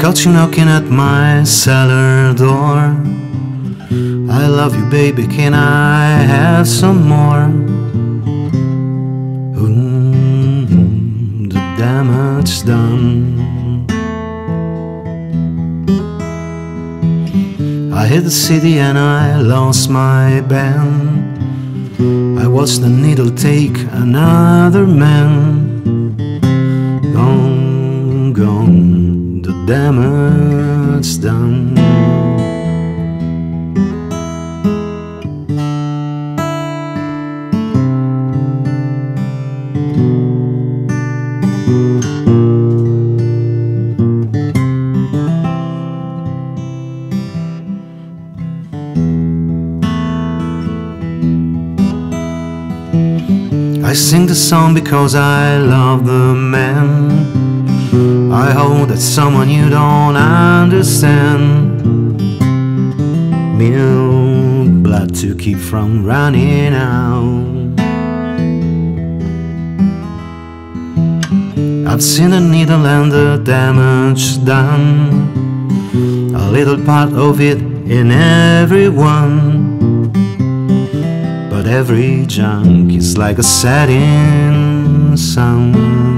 Caught you knocking at my cellar door. I love you, baby, can I have some more? The damage done. I hit the city and I lost my band. I watched the needle take another man. Gone, gone, the damage done. I sing the song because I love the man. I hope that someone you don't understand. Milk blood to keep from running out. I've seen the needle and the damage done. A little part of it in everyone. But every junk is like a setting sun.